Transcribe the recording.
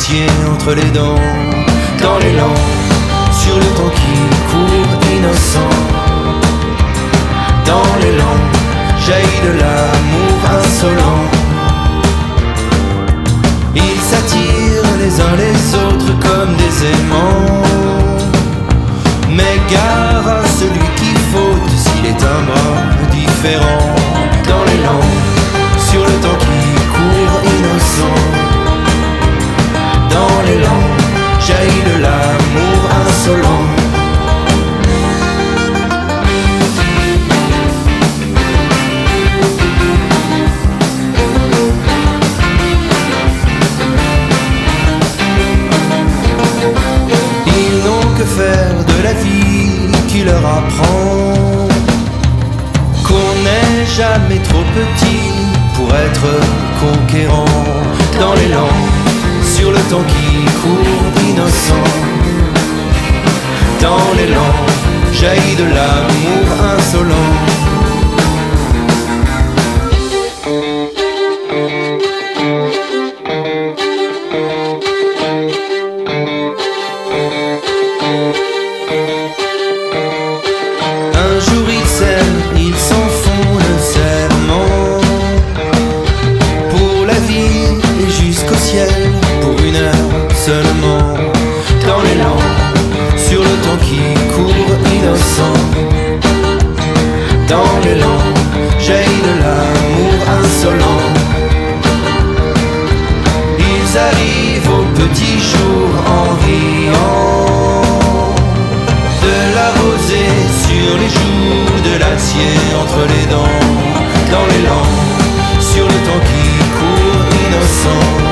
l'acier entre les dents. Dans l'élan, sur le temps qui court innocent. Dans l'élan, jaillit de l'amour insolent. Ils s'attirent les uns les autres comme des aimants. Mais gare à celui qui faute s'il est un bras différent. Dans l'élan, sur le temps qui court innocent. Dans l'élan, jaillit de l'amour insolent. Ils n'ont que faire de la vie qui leur apprend qu'on n'est jamais trop petit pour être conquérant. Dans l'élan, sur le temps qui court innocent. Dans l'élan, jaillit de l'amour insolent. Un jour ils s'aiment, ils s'en font le serment. Pour la vie et jusqu'au ciel, pour une heure seulement. Dans l'élan, sur le temps qui court innocent. Dans l'élan, jaillit de l'amour insolent. Ils arrivent au petit jour en riant. De la rosée sur les joues, de l'acier entre les dents. Dans l'élan, sur le temps qui court innocent.